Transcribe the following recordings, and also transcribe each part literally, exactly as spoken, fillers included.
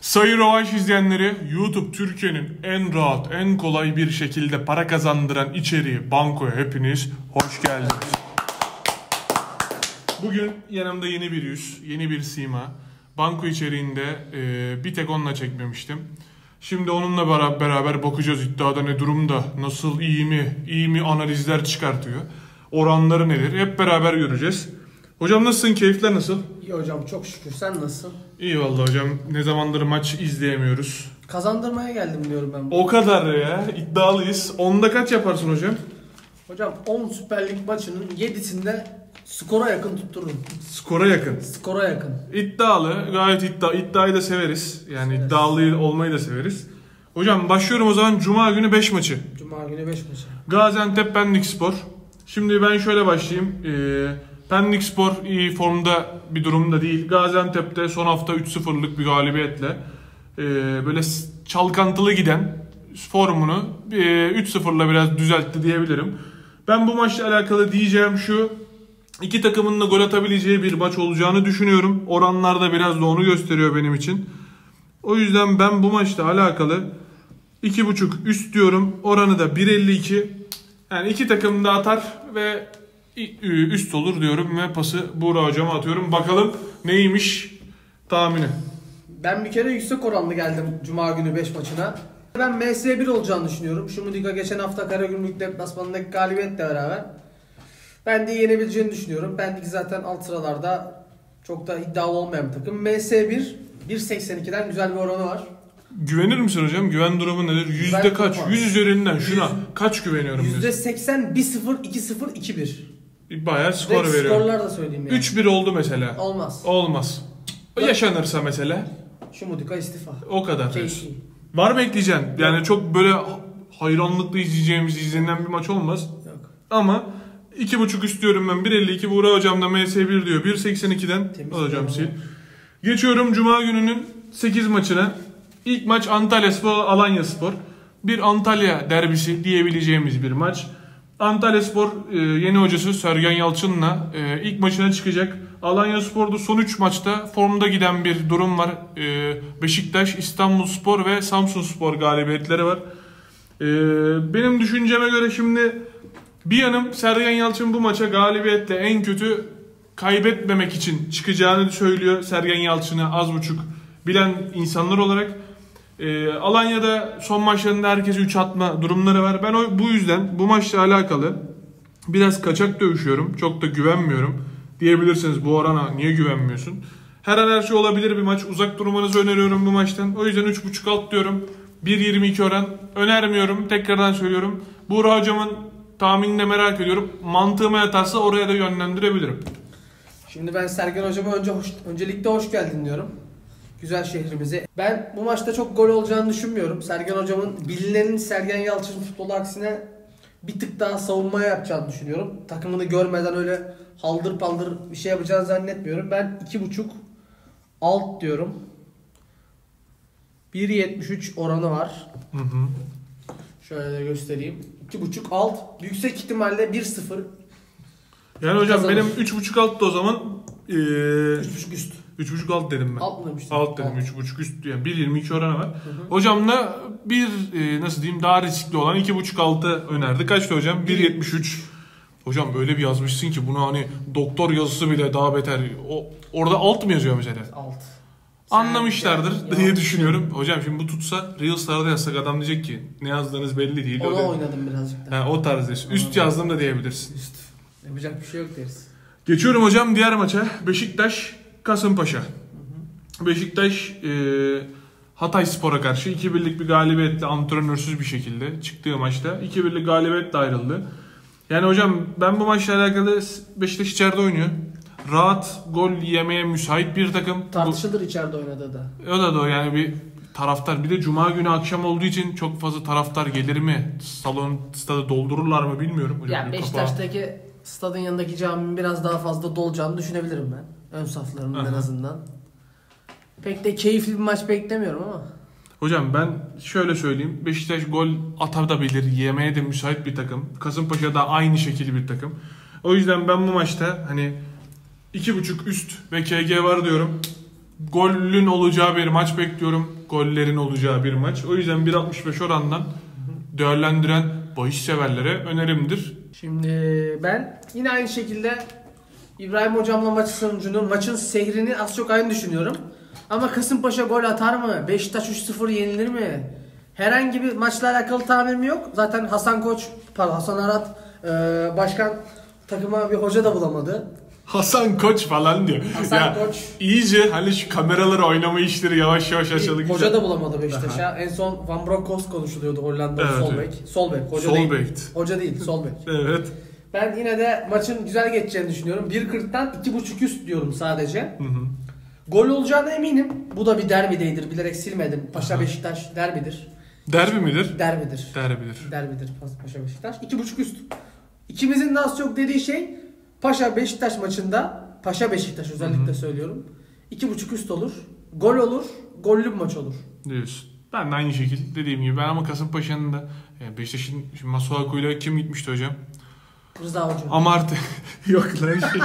Sayın Rövanş izleyenleri, YouTube Türkiye'nin en rahat, en kolay bir şekilde para kazandıran içeriği Banko'ya hepiniz hoş geldiniz. Bugün yanımda yeni bir yüz, yeni bir sima. Banko içeriğinde e, bir tek onunla çekmemiştim. Şimdi onunla beraber bakacağız iddiada ne durumda, nasıl, iyi mi, iyi mi analizler çıkartıyor. Oranları nedir hep beraber göreceğiz. Hocam nasılsın, keyifler nasıl? İyi hocam, çok şükür. Sen nasılsın? İyi vallahi hocam, ne zamandır maç izleyemiyoruz. Kazandırmaya geldim diyorum ben. O kadar ya, iddialıyız. Onda kaç yaparsın hocam? Hocam on Süper Lig maçının yedisinde skora yakın tuttururum. Skora yakın. Skora yakın. İddialı, gayet iddia. İddiayı da severiz. Yani evet. İddialı olmayı da severiz. Hocam başlıyorum o zaman. Cuma günü beş maçı. Cuma günü beş maçı. Gaziantep Pendikspor. Şimdi ben şöyle başlayayım. Ee, Pendikspor iyi formda bir durumda değil. Gaziantep'te son hafta üç sıfırlık bir galibiyetle e, böyle çalkantılı giden formunu e, üç sıfırla biraz düzeltti diyebilirim. Ben bu maçla alakalı diyeceğim şu: İki takımın da gol atabileceği bir maç olacağını düşünüyorum. Oranlar da biraz da onu gösteriyor benim için. O yüzden ben bu maçla alakalı iki buçuk üst diyorum. Oranı da bir elli iki. Yani iki takım da atar ve üst olur diyorum ve pası Buğra hocama atıyorum. Bakalım neymiş tahmini. Ben bir kere yüksek oranlı geldim Cuma günü beş maçına. Ben M S bir olacağını düşünüyorum. Şumudika geçen hafta Karagümrük deplasmanındaki galibiyetle beraber ben de yenebileceğini düşünüyorum. Pendik zaten alt sıralarda çok da iddialı olmayan bir takım. M S bir bir seksen ikiden güzel bir oranı var. Güvenir misin hocam? Güven durumu nedir? Yüzde kaç? yüz üzerinden şuna yüz, kaç güveniyorum? Yüzde seksen, bir sıfır, iki sıfır, iki bir. Bayağı skor Ve veriyor. Skorlar da söyleyeyim yani. üç bir oldu mesela. Olmaz. Olmaz. O yaşanırsa mesela. Şumudika istifa. O kadar. Var mı ekleyeceksin? Yani çok böyle hayranlıkla izleyeceğimiz, izlenen bir maç olmaz. Yok. Ama iki buçuk istiyorum ben. bir elli iki. Buğra hocam da M S bir diyor. bir seksen ikiden alacağım sil. Geçiyorum Cuma gününün sekiz maçına. İlk maç Antalyaspor Alanyaspor. Bir Antalya derbisi diyebileceğimiz bir maç. Antalyaspor e, yeni hocası Sergen Yalçın'la e, ilk maçına çıkacak. Alanyaspor'da son üç maçta formda giden bir durum var. E, Beşiktaş, İstanbulspor ve Samsunspor galibiyetleri var. E, benim düşünceme göre şimdi bir yanım Sergen Yalçın bu maça galibiyetle en kötü kaybetmemek için çıkacağını söylüyor. Sergen Yalçın'ı az buçuk bilen insanlar olarak. E, Alanya'da son maçlarında herkese üç atma durumları var. Ben o, bu yüzden bu maçla alakalı biraz kaçak dövüşüyorum. Çok da güvenmiyorum. Diyebilirsiniz bu orana niye güvenmiyorsun? Her an her şey olabilir bir maç. Uzak durmanızı öneriyorum bu maçtan. O yüzden üç buçuk alt diyorum. bir yirmi iki oran önermiyorum. Tekrardan söylüyorum. Buğra hocamın tahminini merak ediyorum. Mantığıma yatarsa oraya da yönlendirebilirim. Şimdi ben Sergen hocama önce hoş, öncelikle hoş geldin diyorum. Güzel şehrimize. Ben bu maçta çok gol olacağını düşünmüyorum. Sergen hocamın bilinenin Sergen Yalçın futbolu aksine bir tık daha savunmaya yapacağını düşünüyorum. Takımını görmeden öyle haldır paldır bir şey yapacağını zannetmiyorum. Ben iki buçuk alt diyorum. bir yetmiş üç oranı var. Hı hı. Şöyle de göstereyim. iki buçuk alt. Yüksek ihtimalle bir sıfır. Yani hocam kazanır. Benim üç buçuk alt da o zaman ee, üç buçuk üst. üç buçuk alt dedim ben. Alt mı demiştim? Alt dedim. üç buçuk üst yani bir yirmi iki oranı var. Hı hı. Hocam da bir e, nasıl diyeyim daha riskli olan iki buçuk altı önerdi. Kaçtı hocam? bir yetmiş üç. Hocam böyle bir yazmışsın ki bunu hani doktor yazısı bile daha beter. O orada alt mı yazıyor mesela? Alt. Anlamışlardır yani, diye düşünüyorum. Hocam şimdi bu tutsa Reels'larda yazsak adam diyecek ki ne yazdığınız belli değil. Ona oynadım birazcık daha. Ha, o tarz diyorsun. Üst yazdım da diyebilirsin. Üst. Yapacak bir şey yok deriz. Geçiyorum hocam diğer maça. Beşiktaş Kasımpaşa. Hı hı. Beşiktaş e, Hatayspor'a karşı iki birlik bir galibiyetle antrenörsüz bir şekilde çıktığı maçta iki birlik galibiyetle ayrıldı. Yani hocam ben bu maçla alakalı Beşiktaş içeride oynuyor. Rahat gol yemeye müsait bir takım. Tartışılır bu, içeride oynadığı da. O da doğru yani bir taraftar. Bir de Cuma günü akşam olduğu için çok fazla taraftar gelir mi? Salon, stadı doldururlar mı bilmiyorum. Hocam, yani Beşiktaş'taki kapağı, stadın yanındaki caminin biraz daha fazla dolacağını düşünebilirim ben. Ön saflarının en azından. Pek de keyifli bir maç beklemiyorum ama. Hocam ben şöyle söyleyeyim. Beşiktaş gol atabilir, yemeye de müsait bir takım. Kasımpaşa da aynı şekilde bir takım. O yüzden ben bu maçta hani iki buçuk üst ve K G var diyorum. Golün olacağı bir maç bekliyorum. Gollerin olacağı bir maç. O yüzden bir altmış beş orandan değerlendiren bahis severlere önerimdir. Şimdi ben yine aynı şekilde İbrahim hocamla maç sonucunu, maçın seyrini az çok aynı düşünüyorum. Ama Kasımpaşa gol atar mı? Beşiktaş üç sıfır yenilir mi? Herhangi bir maçla alakalı tahminim yok. Zaten Hasan Koç, pardon Hasan Arat e, başkan takıma bir hoca da bulamadı. Hasan Koç falan diyor. Hasan ya, Koç. İyice hani şu kameraları oynama işleri yavaş yavaş açıldı. Hoca güzel. Da bulamadı Beşiktaş'a. En son Van Bronckhorst konuşuluyordu Hollandalı evet, sol bek. Sol bek, hoca sol değil. Bek. Hoca değil, sol bek. Evet. Ben yine de maçın güzel geçeceğini düşünüyorum. bir kırktan iki buçuk üst diyorum sadece. Hı hı. Gol olacağına eminim. Bu da bir derbideydir. Bilerek silmedim. Paşa Beşiktaş derbidir. Derbi midir? Derbidir. Derbidir. Derbidir Paşa Beşiktaş. iki buçuk üst. İkimizin de az çok dediği şey Paşa Beşiktaş maçında, Paşa Beşiktaş özellikle Hı-hı. söylüyorum. iki buçuk üst olur. Gol olur. Gollü bir maç olur. Diyorsun. Ben de aynı şekilde dediğim gibi. Ben ama Kasımpaşa'nın da yani Beşiktaş'ın Masuaku'yla kim gitmişti hocam? Rıza Hoca. Amarte. Yok lan şey.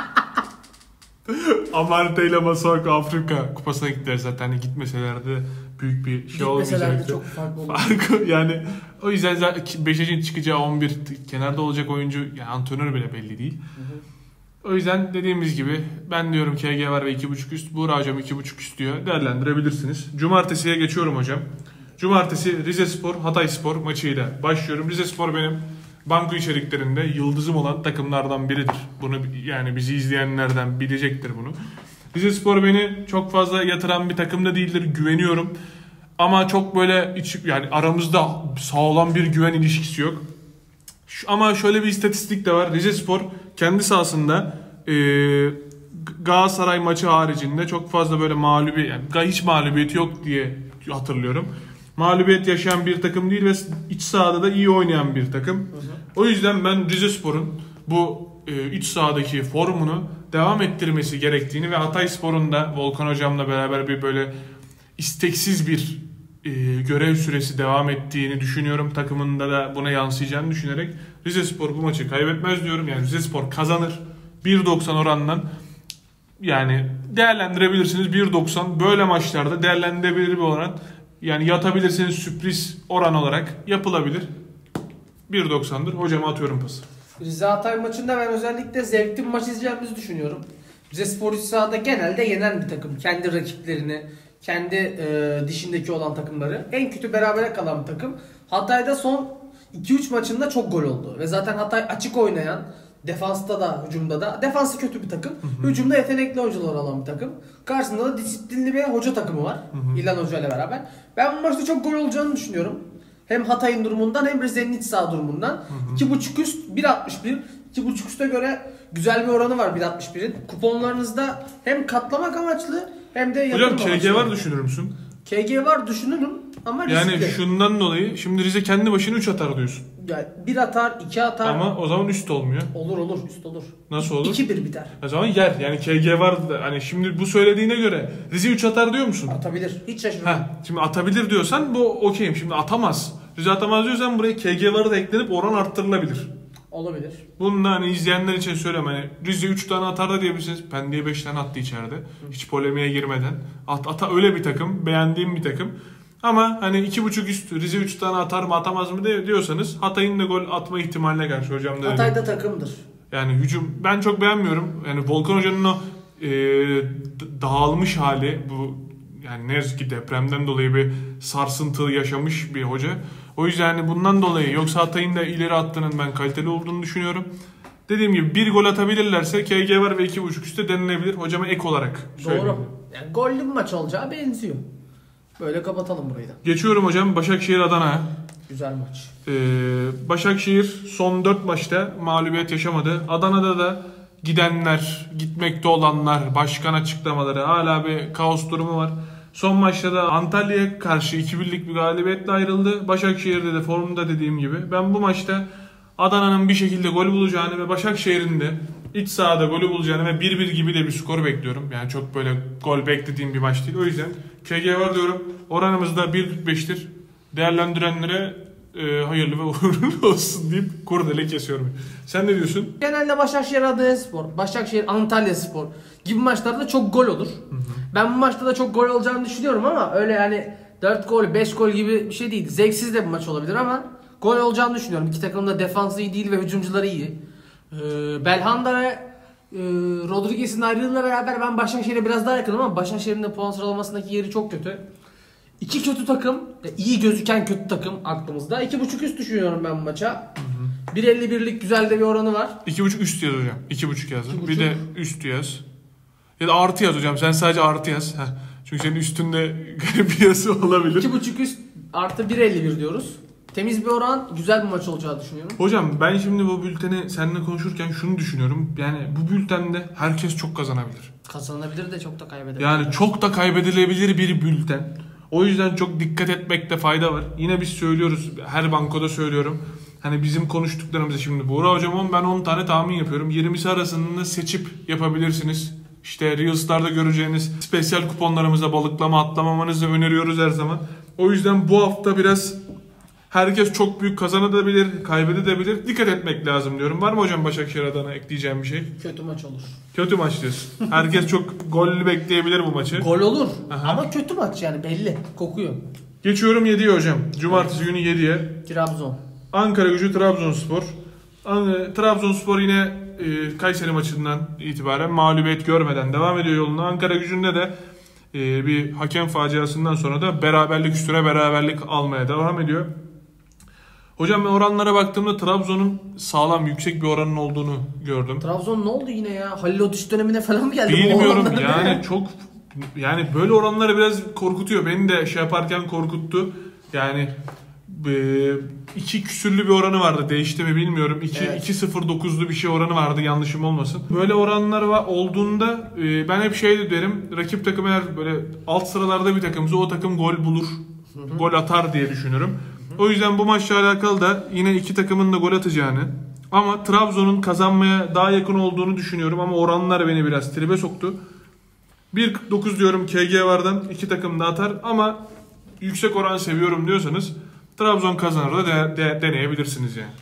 Amarte ile Masuaku Afrika Kupası'na gittiler zaten. Hani gitmeselerdi büyük bir şey olmayacaktı. Gitmeselerdi çok farklı olurdu. Farkı yani o yüzden Beşiktaş'ın çıkacağı on bir kenarda olacak oyuncu yani antrenör bile belli değil. Hı hı. O yüzden dediğimiz gibi ben diyorum K G var ve iki buçuk üst. Buğra hocam iki buçuk üst diyor. Değerlendirebilirsiniz. Cumartesiye geçiyorum hocam. Cumartesi Rizespor Hatayspor maçıyla başlıyorum. Rizespor benim banko içeriklerinde yıldızım olan takımlardan biridir. Bunu yani bizi izleyenlerden bilecektir bunu. Rizespor beni çok fazla yatıran bir takım da değildir. Güveniyorum. Ama çok böyle iç, yani aramızda sağlam bir güven ilişkisi yok. Şu, ama şöyle bir istatistik de var. Rizespor kendi sahasında e, Galatasaray maçı haricinde çok fazla böyle mağlubi yani hiç mağlubiyeti yok diye hatırlıyorum. Mağlubiyet yaşayan bir takım değil ve iç sahada da iyi oynayan bir takım. Hı hı. O yüzden ben Rizespor'un bu e, iç sahadaki formunu devam ettirmesi gerektiğini ve Hatayspor'un da Volkan hocamla beraber bir böyle isteksiz bir e, görev süresi devam ettiğini düşünüyorum. Takımında da buna yansıyacağını düşünerek Rizespor bu maçı kaybetmez diyorum. Yani Rizespor kazanır. bir doksan orandan yani değerlendirebilirsiniz. bir doksan böyle maçlarda değerlendirebilir bir oran. Yani yatabilirseniz sürpriz oran olarak yapılabilir. bir doksandır. Hocama atıyorum pası. Rize Hatay maçında ben özellikle zevkli bir maç izleyeceğimizi düşünüyorum. Rizespor iç sahada genelde yenen bir takım. Kendi rakiplerini, kendi e, dişindeki olan takımları. En kötü berabere kalan bir takım. Hatay'da son iki üç maçında çok gol oldu. Ve zaten Hatay açık oynayan, defansta da hücumda da. Defansı kötü bir takım. Hı hı. Hücumda yetenekli oyuncular olan bir takım. Karşısında da disiplinli bir hoca takımı var. Hı hı. İlhan Hoca ile beraber. Ben bu maçta çok gol olacağını düşünüyorum. Hem Hatay'ın durumundan hem Rize'nin iç saha durumundan. iki buçuk üst bir altmış bir. iki buçuk üste göre güzel bir oranı var bir altmış birin. Kuponlarınızda hem katlamak amaçlı hem de yatırım amaçlı. Hocam K G var düşünür müsün? K G var düşünürüm ama riskli. Yani şundan dolayı şimdi Rize kendi başına üç atar diyorsun. Yani bir atar, iki atar. Ama o zaman üst olmuyor. Olur olur, üst olur. Nasıl olur? iki bir biter. O zaman yer. Yani K G var da hani şimdi bu söylediğine göre Rize üç atar diyor musun? Atabilir. Hiç şaşırmam. Heh, şimdi atabilir diyorsan bu okeyim. Şimdi atamaz. Rize atamaz diyorsan buraya K G varı da eklenip oran arttırılabilir. Olabilir. Bunu da hani izleyenler için söyleyeyim. Hani Rize üç tane atar da diyebilirsiniz. Pendik'e beş tane attı içeride. Hı. Hiç polemiğe girmeden. At, ata öyle bir takım. Beğendiğim bir takım. Ama hani iki buçuk üst Rize üç tane atar mı atamaz mı diyorsanız Hatay'ın da gol atma ihtimaline karşı hocam da. Hatay da takımdır. Yani hücum ben çok beğenmiyorum. Yani Volkan Hoca'nın o e, dağılmış hali bu yani ne yazık ki depremden dolayı bir sarsıntı yaşamış bir hoca. O yüzden yani bundan dolayı yoksa Hatay'ın da ileri attığının ben kaliteli olduğunu düşünüyorum. Dediğim gibi bir gol atabilirlerse K G var ve iki buçuk üstte denilebilir. Hocama ek olarak söyleyeyim. Doğru. Yani gollü bir maç olacağı benziyor. Böyle kapatalım burayı da. Geçiyorum hocam Başakşehir Adana. Güzel maç. Ee, Başakşehir son dört maçta mağlubiyet yaşamadı. Adana'da da gidenler, gitmekte olanlar, başkan açıklamaları hala bir kaos durumu var. Son maçta da Antalya'ya karşı iki birlik bir galibiyetle ayrıldı. Başakşehir'de de formunda dediğim gibi. Ben bu maçta Adana'nın bir şekilde gol bulacağını ve Başakşehir'in de iç sahada golü bulacağını ve bir bir gibi de bir skor bekliyorum. Yani çok böyle gol beklediğim bir maç değil. O yüzden K G var diyorum. Oranımız da bir virgül beştir. Değerlendirenlere e, hayırlı ve uğurlu olsun deyip kurdele kesiyorum. Sen ne diyorsun? Genelde Başakşehir Adanaspor, Başakşehir Antalyaspor gibi maçlarda çok gol olur. Hı hı. Ben bu maçta da çok gol olacağını düşünüyorum ama öyle yani dört gol, beş gol gibi bir şey değil. Zevksiz de bir maç olabilir ama gol olacağını düşünüyorum. İki takım da defansı iyi değil ve hücumcuları iyi. Ee, Belhanda ve e, Rodriguez'in ayrılığıyla beraber ben Başakşehir'e biraz daha yakınım ama Başakşehir'in de puan sıralamasındaki yeri çok kötü. İki kötü takım, iyi gözüken kötü takım aklımızda. İki buçuk üst düşünüyorum ben bu maça. bir elli birlik güzel de bir oranı var. iki buçuk üst yaz hocam. iki buçuk yaz. Bir de üst yaz. Ya da artı yaz hocam. Sen sadece artı yaz. Heh. Çünkü senin üstünde garip bir yazı olabilir. iki buçuk üst artı bir elli bir diyoruz. Temiz bir oran, güzel bir maç olacağı düşünüyorum. Hocam ben şimdi bu bülteni seninle konuşurken şunu düşünüyorum. Yani bu bültende herkes çok kazanabilir. Kazanabilir de çok da kaybedebilir. Yani çok da kaybedilebilir bir bülten. O yüzden çok dikkat etmekte fayda var. Yine biz söylüyoruz, her bankoda söylüyorum. Hani bizim konuştuklarımızı şimdi Buğra hocam ben on tane tahmin yapıyorum. yirmisi arasında seçip yapabilirsiniz. İşte Reels'larda göreceğiniz spesyal kuponlarımıza balıklama atlamamanızı öneriyoruz her zaman. O yüzden bu hafta biraz herkes çok büyük kazanabilir, kaybedebilir. Dikkat etmek lazım diyorum. Var mı hocam Başakşehir adına ekleyeceğim bir şey? Kötü maç olur. Kötü maç diyorsun. Herkes çok gollü bekleyebilir bu maçı. Gol olur. Aha. Ama kötü maç yani belli. Kokuyor. Geçiyorum yediye hocam. Cumartesi günü yediye. Trabzon. Ankara-Gücü Trabzonspor. Trabzonspor yine e, Kayseri maçından itibaren mağlubiyet görmeden devam ediyor yoluna. Ankara-Gücü'nde de e, bir hakem faciasından sonra da beraberlik üstüne beraberlik almaya devam ediyor. Hocam ben oranlara baktığımda Trabzon'un sağlam yüksek bir oranın olduğunu gördüm. Trabzon ne oldu yine ya? Halil Otuç dönemine falan mı geldi? Bilmiyorum yani çok yani böyle oranları biraz korkutuyor. Beni de şey yaparken korkuttu. Yani e, iki küsürlü bir oranı vardı. Değişti mi bilmiyorum. iki Evet. iki sıfır dokuzlu bir şey oranı vardı. Yanlışım olmasın. Böyle oranlar var olduğunda e, ben hep şey derim. Rakip takım eğer böyle alt sıralarda bir takımsa o takım gol bulur. Hı hı. Gol atar diye düşünürüm. O yüzden bu maçla alakalı da yine iki takımın da gol atacağını ama Trabzon'un kazanmaya daha yakın olduğunu düşünüyorum ama oranlar beni biraz tribe soktu. bir kırk dokuz diyorum K G vardan iki takım da atar ama yüksek oran seviyorum diyorsanız Trabzon kazanır da de, de, deneyebilirsiniz yani.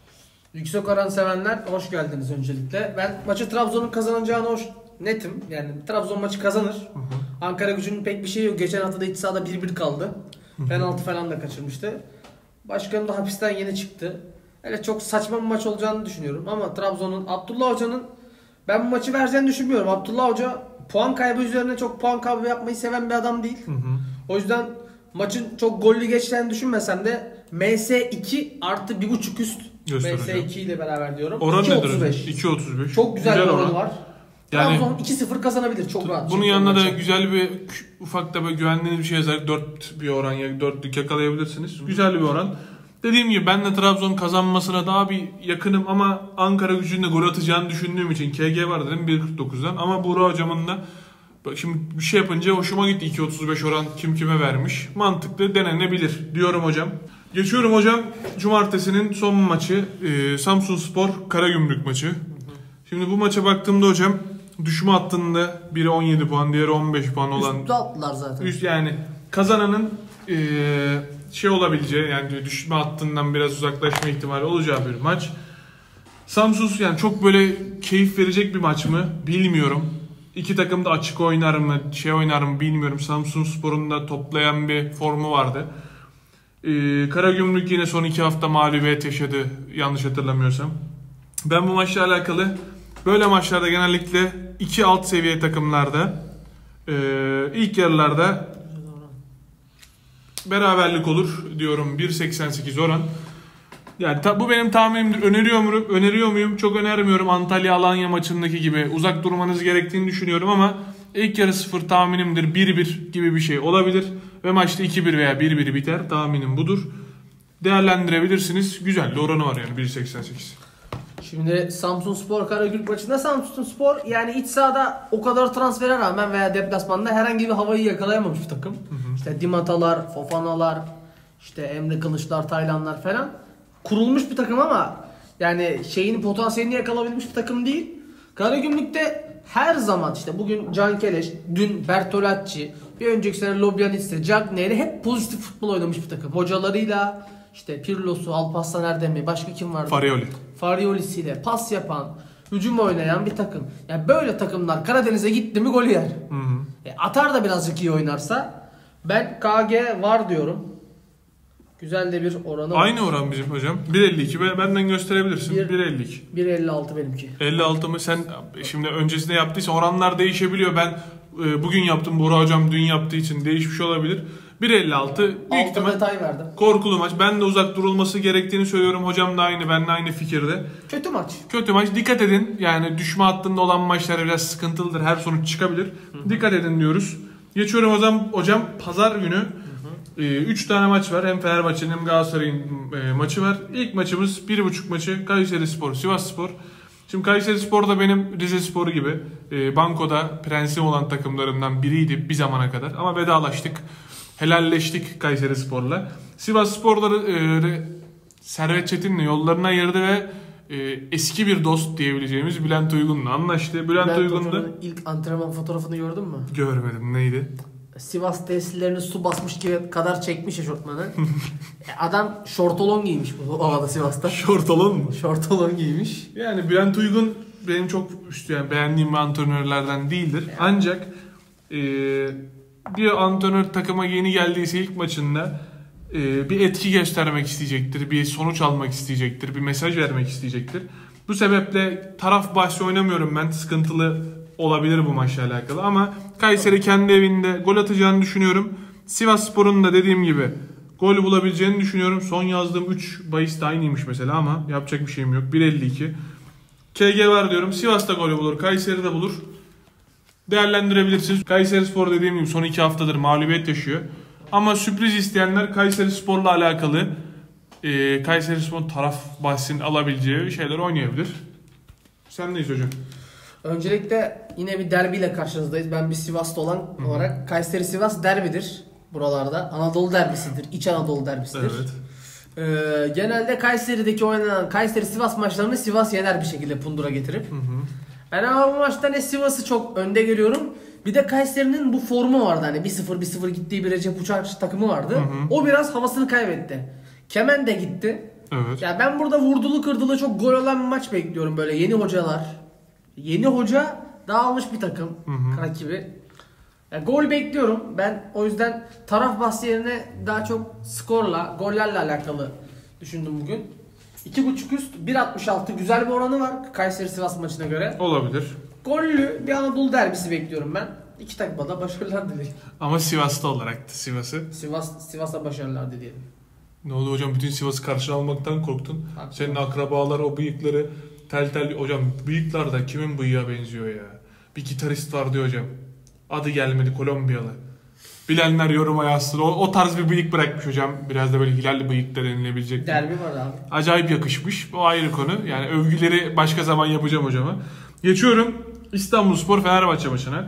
Yüksek oran sevenler hoş geldiniz öncelikle. Ben maçı Trabzon'un kazanacağını hoş netim. Yani Trabzon maçı kazanır. Hı hı. Ankara Gücü'nün pek bir şeyi yok. Geçen hafta da iç sahada bir bir kaldı. Hı hı. Penaltı falan da kaçırmıştı. Başkanı da hapisten yeni çıktı. Öyle çok saçma bir maç olacağını düşünüyorum. Ama Trabzon'un, Abdullah Hoca'nın ben bu maçı vereceğini düşünmüyorum. Abdullah Hoca puan kaybı üzerine çok puan kaybı yapmayı seven bir adam değil. Hı hı. O yüzden maçın çok gollü geçeceğini düşünmesem de M S iki artı bir buçuk üst M S iki ile beraber diyorum. Oran nedir? iki otuz beş. Çok güzel, güzel bir oran var. Yani Trabzon iki sıfır kazanabilir çok rahat. Bunun yanında da güzel bir ufak da böyle güvendiğiniz bir şey yazar. dört bir oran ya dörtlük yakalayabilirsiniz. Hı. Güzel bir oran. Dediğim gibi ben de Trabzon kazanmasına daha bir yakınım ama Ankara Gücü'nün de gol atacağını düşündüğüm için K G var dedim bir kırk dokuzdan ama Buğra hocamın da şimdi bir şey yapınca hoşuma gitti iki otuz beş oran kim kime vermiş. Mantıklı denenebilir diyorum hocam. Geçiyorum hocam cumartesinin son maçı e, Samsunspor Karagümrük maçı. Hı hı. Şimdi bu maça baktığımda hocam düşme hattında biri on yedi puan, diğeri on beş puan olan. Üstte attılar zaten. Üst yani kazananın e, şey olabileceği yani düşme hattından biraz uzaklaşma ihtimali olacağı bir maç. Samsun yani çok böyle keyif verecek bir maç mı bilmiyorum. İki takım da açık oynar mı, şey oynar mı bilmiyorum. Samsunspor'un da toplayan bir formu vardı. Ee, Karagümrük yine son iki hafta mağlubiyet yaşadı yanlış hatırlamıyorsam. Ben bu maçla alakalı böyle maçlarda genellikle iki alt seviye takımlarda e, ilk yarılarda beraberlik olur diyorum bir seksen sekiz oran. Yani ta, bu benim tahminimdir. Öneriyor muyum? Öneriyor muyum? Çok önermiyorum. Antalya Alanya maçındaki gibi uzak durmanız gerektiğini düşünüyorum ama ilk yarı sıfır tahminimdir. bir bir gibi bir şey olabilir ve maçta iki bir veya bir bir biter. Tahminim budur. Değerlendirebilirsiniz. Güzel de oranı var yani bir seksen sekiz. Şimdi Samsunspor Karagümrük maçında Samsunspor yani iç sahada o kadar transfere rağmen veya deplasmanda herhangi bir havayı yakalayamamış bir takım. Hı hı. İşte Dimatalar, Fofanalar, işte Emre Kılıçlar, Taylanlar falan kurulmuş bir takım ama yani şeyin potansiyelini yakalayabilmiş bir takım değil. Karagümrük'te her zaman işte bugün Can Keleş, dün Bertolacci, bir önceki sene Lobyanitse, Cagney'le hep pozitif futbol oynamış bir takım. Hocalarıyla, işte Pirlo'su, Alparslan Erdem'i, başka kim vardı? Farioli. Farioli'siyle pas yapan, hücum oynayan bir takım. Yani böyle takımlar Karadeniz'e gitti mi golü yer. Hı hı. E, atar da birazcık iyi oynarsa ben K G var diyorum. Güzel de bir oranı var. Aynı oran bizim hocam. bir elli iki benden gösterebilirsin. Bir- bir elli iki. bir elli altı benimki. elli altı mı sen şimdi öncesinde yaptıysa oranlar değişebiliyor. Ben e, bugün yaptım. Bora hocam dün yaptığı için değişmiş olabilir. bir elli altı büyük Altta ihtimal detay verdim. korkulu maç. Ben de uzak durulması gerektiğini söylüyorum. Hocam da aynı, benimle aynı fikirde. Kötü maç. Kötü maç. Dikkat edin. Yani düşme hattında olan maçlar biraz sıkıntılıdır. Her sonuç çıkabilir. Hı-hı. Dikkat edin diyoruz. Geçiyorum hocam. Hocam pazar günü üç tane maç var. Hem Fenerbahçe'nin hem Galatasaray'ın e, maçı var. İlk maçımız bir buçuk maçı Kayserispor, Sivasspor. Şimdi Kayserispor da benim Rizespor'u gibi e, bankoda prensim olan takımlarımdan biriydi bir zamana kadar. Ama vedalaştık. Helalleştik Kayserispor'la. Sivasspor'ları e, Servet Çetin'le yollarına ayırdı ve e, eski bir dost diyebileceğimiz Bülent Uygun'la anlaştı. Bülent, Bülent Uygun da ilk antrenman fotoğrafını gördün mü? görmedim. Neydi? Sivas tesislerini su basmış gibi kadar çekmiş eşortmanı. E, Adam şortolon giymiş bu havada Sivas'ta. Şortolon mu? Şortolon giymiş. Yani Bülent Uygun benim çok üstü yani beğendiğim antrenörlerden değildir. Yani. Ancak e, bir antrenör takıma yeni geldiyse ilk maçında e, bir etki göstermek isteyecektir. Bir sonuç almak isteyecektir. Bir mesaj vermek isteyecektir. Bu sebeple taraf bahsi oynamıyorum ben. Sıkıntılı olabilir bu maçla alakalı ama Kayseri kendi evinde gol atacağını düşünüyorum. Sivasspor'un da dediğim gibi gol bulabileceğini düşünüyorum. Son yazdığım üç bahis de aynıymış mesela ama yapacak bir şeyim yok. bir elli iki. K G var diyorum. Sivas'ta golü bulur. Kayseri de bulur. Değerlendirebilirsiniz. Kayserispor dediğim gibi son iki haftadır mağlubiyet yaşıyor. Ama sürpriz isteyenler Kayserispor'la alakalı e, Kayserispor taraf bahsini alabileceği şeyler oynayabilir. Sendeyiz hocam. Öncelikle yine bir derbiyle karşınızdayız. Ben bir Sivas'ta olan Hı-hı. olarak Kayseri Sivas derbidir buralarda. Anadolu derbisidir. İç Anadolu derbisidir. Evet. Ee, genelde Kayseri'deki oynanan Kayseri Sivas maçlarını Sivas yener bir şekilde pundura getirip. Hı hı. Ben ama bu maçta ne Sivas'ı çok önde görüyorum. Bir de Kayseri'nin bu formu vardı. Hani bir sıfır bir sıfır gittiği bir Recep Uçar takımı vardı. Hı hı. O biraz havasını kaybetti. Kemen de gitti. Evet. Ya ben burada vurdulu kırdılı çok gol olan bir maç bekliyorum böyle yeni hocalar. Yeni hoca dağılmış bir takım hı hı. rakibi. Yani gol bekliyorum. Ben o yüzden taraf bahsi yerine daha çok skorla, gollerle alakalı düşündüm bugün. iki buçuk üst bir altmış altı güzel bir oranı var Kayseri Sivas maçına göre. Olabilir. Gollü bir Anadolu derbisi bekliyorum ben. İki takıma da başarılar dilerim. Ama Sivas'ta olarak da Sivas'ı. Sivas Sivas'a başarılar dilerim. Ne oldu hocam, bütün Sivas'ı karşına almaktan korktun. Haklısın. Senin akrabalar o bıyıkları tel tel hocam, bıyıklar da kimin bıyığa benziyor ya? Bir gitarist vardı hocam. Adı gelmedi, Kolombiyalı. Bilenler yoruma yazsın. O, o tarz bir bıyık bırakmış hocam. Biraz da böyle hilalli bıyık da denilebilecek. Derbi var abi. Acayip yakışmış. O ayrı konu. Yani övgüleri başka zaman yapacağım hocama. Geçiyorum İstanbulspor Fenerbahçe maçına.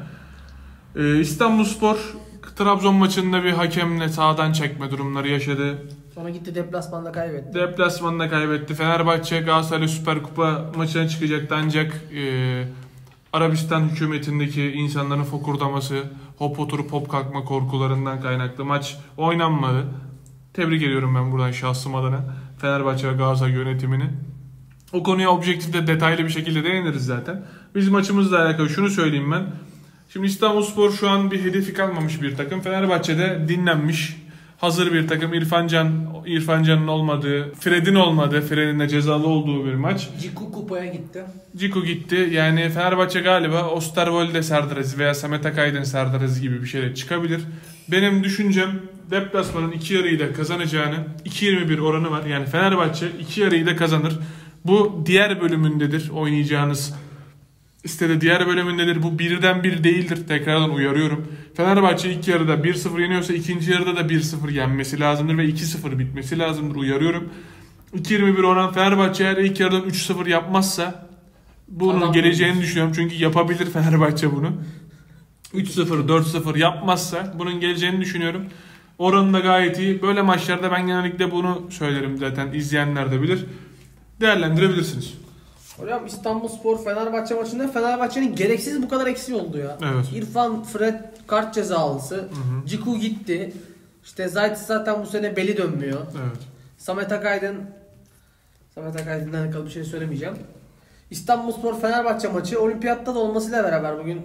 Ee, İstanbulspor Trabzon maçında bir hakemle sağdan çekme durumları yaşadı. Sonra gitti deplasmanda kaybetti. Deplasmanda kaybetti. Fenerbahçe Galatasaray Süper Kupa maçına çıkacaktı ancak e, Arabistan hükümetindeki insanların fokurdaması, hop oturup hop kalkma korkularından kaynaklı maç oynanmadı. Tebrik ediyorum ben buradan şahsım adına Fenerbahçe ve Galatasaray yönetimini. O konuya objektif de detaylı bir şekilde değiniriz zaten. Biz maçımızla alakalı şunu söyleyeyim ben. Şimdi İstanbulspor şu an bir hedefi kalmamış bir takım. Fenerbahçe'de dinlenmiş, hazır bir takım. İrfan Can, İrfan Can'ın olmadığı, Fred'in olmadığı, Fred'in de cezalı olduğu bir maç. Ciku kupaya gitti. Ciku gitti. Yani Fenerbahçe galiba Osterwolde Serdar Aziz veya Samet Akaydın Serdar Aziz gibi bir şeyle çıkabilir. Benim düşüncem deplasmanın iki yarıyı da kazanacağını, iki yirmi bir oranı var. Yani Fenerbahçe iki yarıyı da kazanır. Bu diğer bölümündedir oynayacağınız. İstedi diğer bölümündedir. Bu birden bir değildir. Tekrardan uyarıyorum. Fenerbahçe ilk yarıda bir sıfır yeniyorsa ikinci yarıda da bir sıfır yenmesi lazımdır ve iki sıfır bitmesi lazımdır. Uyarıyorum. iki yirmi bir oran Fenerbahçe eğer ilk yarıdan üç sıfır yapmazsa bunun Adam geleceğini olmuş. düşünüyorum. Çünkü yapabilir Fenerbahçe bunu. üç sıfır dört sıfır yapmazsa bunun geleceğini düşünüyorum. Oranı da gayet iyi. Böyle maçlarda ben genellikle bunu söylerim zaten. İzleyenler de bilir. Değerlendirebilirsiniz. Hocam İstanbulspor Fenerbahçe maçında Fenerbahçe'nin gereksiz bu kadar eksiği oldu ya. Evet. İrfan, Fred kart cezalısı. Hı hı. Ciku gitti. İşte Zayt zaten bu sene beli dönmüyor. Evet. Samet Akaydın Samet Akaydın'dan alakalı bir şey söylemeyeceğim. İstanbulspor Fenerbahçe maçı olimpiyatta da olmasıyla beraber bugün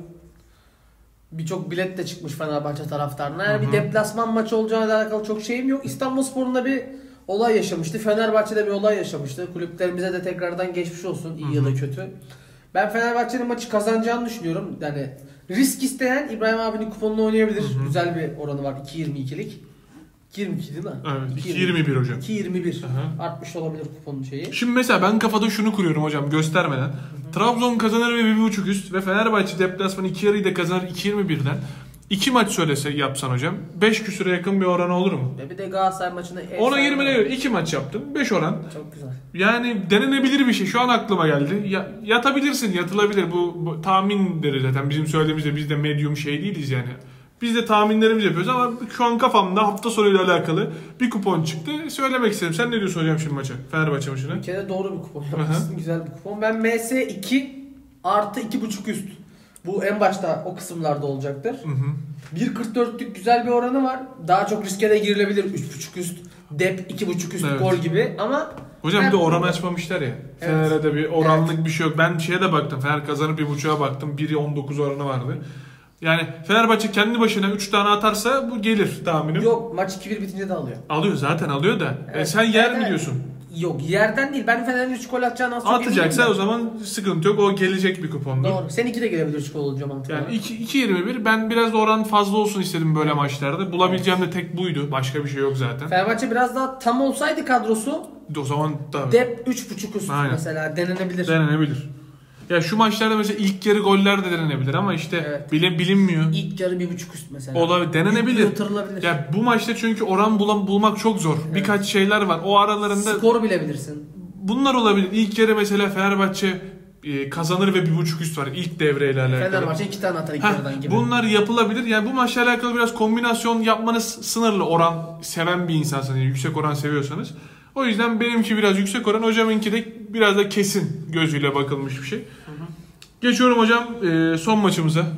birçok bilet de çıkmış Fenerbahçe taraftarına. Yani bir deplasman maçı olacağıyla alakalı çok şeyim yok. İstanbulspor'un da bir olay yaşamıştı. Fenerbahçe'de bir olay yaşamıştı. Kulüplerimize de tekrardan geçmiş olsun, iyi ya da kötü. Ben Fenerbahçe'nin maçı kazanacağını düşünüyorum. Yani risk isteyen İbrahim abinin kuponunu oynayabilir. Hı hı. Güzel bir oranı var. iki yirmi ikilik. iki yirmi iki değil mi? Evet. iki yirmi bir hocam. iki yirmi bir. Aha. Artmış olabilir kuponun şeyi. Şimdi mesela ben kafada şunu kuruyorum hocam göstermeden. Hı hı. Trabzon kazanır ve bir buçuk üst ve Fenerbahçe deplasmanı iki yarıyı da kazanır iki yirmi birden. İki maç söylese yapsan hocam beş küsüre yakın bir oran olur mu? Ve bir de Galatasaray maçında ona yirmiye göre iki maç yaptın. beş oran. Çok güzel. Yani denenebilir bir şey. Şu an aklıma geldi. Ya, yatabilirsin, yatılabilir. Bu, bu tahminleri zaten bizim söylediğimizde biz de medium şey değiliz yani. Biz de tahminlerimizi yapıyoruz ama şu an kafamda hafta sonuyla alakalı bir kupon çıktı. Söylemek istedim. Sen ne diyorsun hocam şimdi maça? Fenerbahçe maçına. Bir kere doğru bir kupon yapmışsın. Güzel bir kupon. Ben M S iki artı iki buçuk üst. Bu en başta o kısımlarda olacaktır. Hı hı. bir kırk dörtlük güzel bir oranı var. Daha çok riske de girilebilir. üç buçuk üst, dep iki buçuk üst, evet. Gol gibi ama hocam bir de oran açmamışlar ya. Evet. Fener'de bir oranlık evet. bir şey yok. Ben şeye de baktım. Fener kazanır bir buçuğa baktım. bir on dokuz oranı vardı. Yani Fenerbahçe kendi başına üç tane atarsa bu gelir tahminim. Yok, maç iki bir bitince de alıyor. Alıyor zaten alıyor da. Evet. E sen yer evet, mi diyorsun? Yok, yerden değil. Ben Fener'in üç gol atacağını az çok eminim. Atacaksa o zaman sıkıntı yok. O gelecek bir kupondur. Doğru. Seninki de gelebilir üç gol olunca mantıklı. Yani iki yirmi bir. Ben biraz da oran fazla olsun istedim böyle maçlarda. Bulabileceğim evet. de tek buydu. Başka bir şey yok zaten. Fenerbahçe biraz daha tam olsaydı kadrosu. O zaman tabii. Dep üç buçuk üst aynen. Mesela denenebilir. Denenebilir. Ya şu maçlarda mesela ilk yarı goller de denenebilir ama işte evet. bile bilinmiyor. İlk yarı bir buçuk üst mesela. Olabilir, denenebilir. Yatırılabilir. Ya bu maçta çünkü oran bulan, bulmak çok zor. Evet. Birkaç şeyler var. O aralarında skoru bilebilirsin. Bunlar olabilir. İlk yarı mesela Fenerbahçe e, kazanır ve bir buçuk üst var ilk devreyle alakalı. Fenerbahçe iki tane atar ilk Heh, yarıdan gibi. Bunlar yapılabilir. Yani bu maçla alakalı biraz kombinasyon yapmanız sınırlı. Oran seven bir insansanız, yani yüksek oran seviyorsanız. O yüzden benimki biraz yüksek oran, hocamınki de biraz da kesin gözüyle bakılmış bir şey. Hı hı. Geçiyorum hocam e, son maçımıza. Hı hı.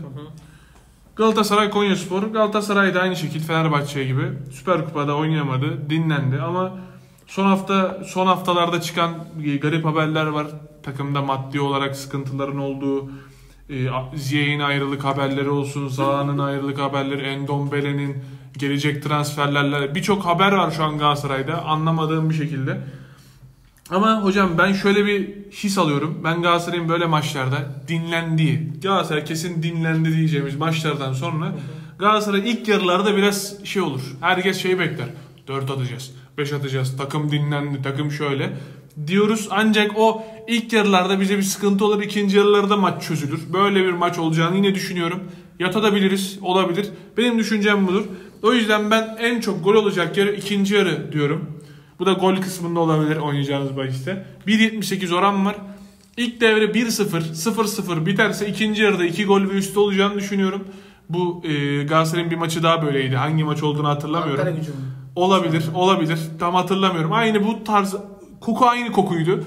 Galatasaray Konyaspor. Galatasaray da aynı şekilde Fenerbahçe gibi Süper Kupa'da oynayamadı, dinlendi ama son hafta son haftalarda çıkan garip haberler var. Takımda maddi olarak sıkıntıların olduğu, e, Ziyech'in ayrılık haberleri olsun, Zaha'nın ayrılık haberleri, Endombele'nin gelecek transferlerle birçok haber var şu an Galatasaray'da anlamadığım bir şekilde. Ama hocam ben şöyle bir his alıyorum. Ben Galatasaray'ın böyle maçlarda dinlendiği, Galatasaray kesin dinlendi diyeceğimiz maçlardan sonra Galatasaray ilk yarılarda biraz şey olur. Herkes şeyi bekler. dört atacağız, beş atacağız, takım dinlendi, takım şöyle diyoruz. Ancak o ilk yarılarda bize bir sıkıntı olur. İkinci yarılarda maç çözülür. Böyle bir maç olacağını yine düşünüyorum. Yatabiliriz, olabilir. Benim düşüncem budur. O yüzden ben en çok gol olacak yarı ikinci yarı diyorum. Bu da gol kısmında olabilir oynayacağınız bahiste. bir yetmiş sekiz oran var. İlk devre bir sıfır, sıfır sıfır biterse ikinci yarıda iki gol ve üstü olacağını düşünüyorum. Bu e, Galatasaray'ın bir maçı daha böyleydi. Hangi maç olduğunu hatırlamıyorum. Olabilir, olabilir. Tam hatırlamıyorum. Aynı bu tarz, koku aynı kokuydu.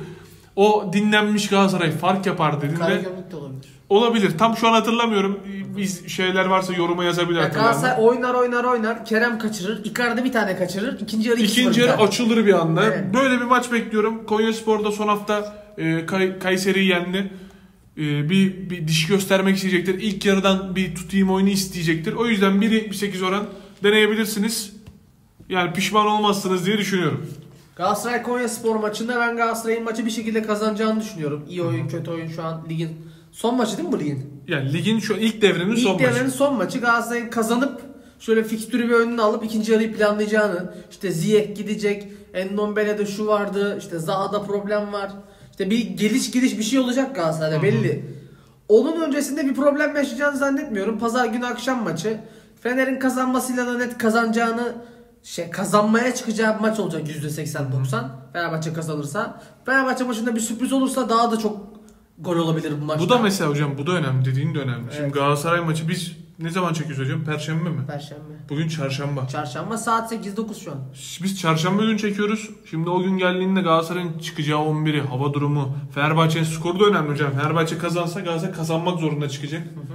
O dinlenmiş Galatasaray fark yapar dediğinde. Karagümrük de olabilir. Olabilir. Tam şu an hatırlamıyorum. Biz şeyler varsa yoruma yazabilir. Ya Galatasaray oynar oynar oynar. Kerem kaçırır. Icardi bir tane kaçırır. İkinci yarı İkinci yarı açılır bir anda. Evet. Böyle bir maç bekliyorum. Konyaspor'da son hafta e, Kay, Kayseri'yi yendi. E, bir, bir diş göstermek isteyecektir. İlk yarıdan bir tutayım oyunu isteyecektir. O yüzden bir yetmiş sekiz oran deneyebilirsiniz. Yani pişman olmazsınız diye düşünüyorum. Galatasaray Konyaspor maçında ben Galatasaray'ın maçı bir şekilde kazanacağını düşünüyorum. İyi oyun, kötü oyun şu an ligin son maçı değil mi bu ligin? Yani ligin şu ilk devrenin ilk son maçı. İlk devrenin son maçı. Galatasaray'ın kazanıp şöyle fikstürü bir önüne alıp ikinci yarıyı planlayacağını, işte Ziyech gidecek, Endombele'de şu vardı, işte Zaha'da problem var. İşte bir geliş gidiş bir şey olacak Galatasaray'da belli. Onun öncesinde bir problem yaşayacağını zannetmiyorum. Pazar günü akşam maçı. Fener'in kazanmasıyla da net kazanacağını, şey kazanmaya çıkacağı bir maç olacak yüzde seksen doksan. Fenerbahçe kazanırsa. Fenerbahçe maçında bir sürpriz olursa daha da çok gol olabilir bu maçta. Bu da mesela hocam bu da önemli, dediğin de önemli. Evet. Şimdi Galatasaray maçı biz ne zaman çekiyoruz hocam? Perşembe mi? Perşembe. Bugün çarşamba. Çarşamba saat sekiz dokuz şu an. Biz çarşamba günü çekiyoruz. Şimdi o gün geldiğinde Galatasaray'ın çıkacağı on biri, hava durumu, Fenerbahçe'nin skoru da önemli hocam. Fenerbahçe kazansa Galatasaray kazanmak zorunda çıkacak. Hı hı.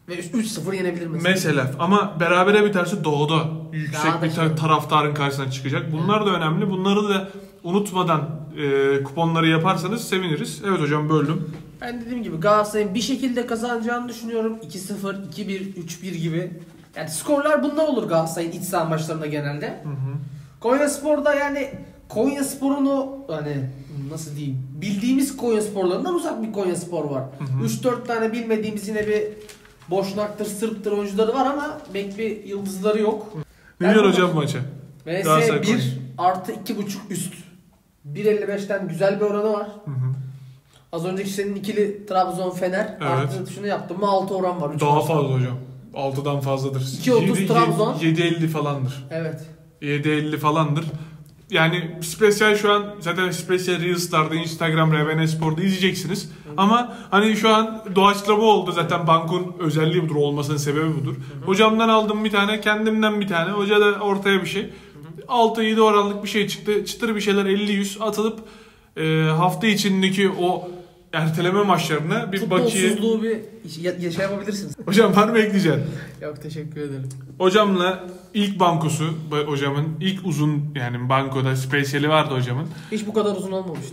Ve üç sıfır yenebilir mesela. Mesela ama berabere biterse doğuda yüksek Daha da bir şey. taraftarın karşısına çıkacak. Bunlar da önemli. Bunları da unutmadan e, kuponları yaparsanız seviniriz. Evet hocam böldüm. Ben dediğim gibi Galatasaray'ın bir şekilde kazanacağını düşünüyorum. iki sıfır, iki bir, üç bir gibi. Yani skorlar bunlar olur Galatasaray'ın iç saha maçlarında genelde. Hı hı. Konyaspor'da yani Konyaspor'unu hani nasıl diyeyim bildiğimiz Konyaspor'larından uzak bir Konyaspor var. üç dört tane bilmediğimiz yine bir Boşnaktır, Sırp'tır oyuncuları var ama pek bir yıldızları yok. Ne diyor hocam maça? V Galatasaray S bir artı iki buçuk üst. bir elli beşten güzel bir oranı var. Hı hı. Az önceki senin ikili Trabzon Fener Evet. artı şunu yaptım mı altı oran var. üç Daha oran. fazla hocam. altıdan fazladır. iki otuz Yedi- Trabzon. yedi elli falandır. Evet. yedi elli falandır. Yani spesyal şu an zaten spesyal Reels'larda Instagram Revene Spor'da izleyeceksiniz. Hı hı. Ama hani şu an doğaçlama oldu zaten bankun özelliği budur, olmasının sebebi budur. Hı hı. Hocamdan aldım bir tane, kendimden bir tane. Hoca da ortaya bir şey. altı yedi oranlık bir şey çıktı. Çıtır bir şeyler elli yüz atılıp e, hafta içindeki o erteleme maçlarına bir bakiye... Futbolsuzluğu bir yaşa yapabilirsiniz. Hocam var mı ekleyeceksin? Yok teşekkür ederim. Hocamla ilk bankosu, hocamın ilk uzun yani bankoda spesiyeli vardı hocamın. Hiç bu kadar uzun olmamıştı.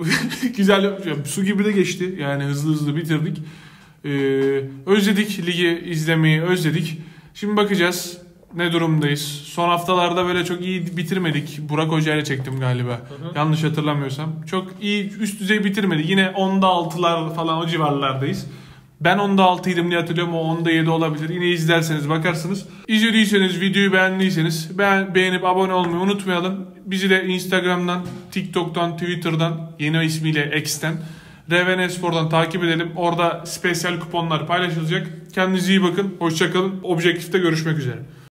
Güzel hocam, su gibi de geçti yani hızlı hızlı bitirdik. Ee, özledik ligi izlemeyi özledik. Şimdi bakacağız ne durumdayız. Son haftalarda böyle çok iyi bitirmedik. Burak Hoca ile çektim galiba. Hı hı. Yanlış hatırlamıyorsam. Çok iyi üst düzey bitirmedik. Yine onda altılar falan o civarlardayız. Ben onda altıydım diye hatırlıyorum. O onda yedi olabilir. Yine izlerseniz bakarsınız. İzlediyseniz, videoyu beğendiyseniz beğen, beğenip abone olmayı unutmayalım. Bizi de Instagram'dan, TikTok'tan, Twitter'dan, yeni ismiyle X'ten, Revene Spor'dan takip edelim. Orada spesyal kuponlar paylaşılacak. Kendinize iyi bakın. Hoşça kalın. Objektif'te görüşmek üzere.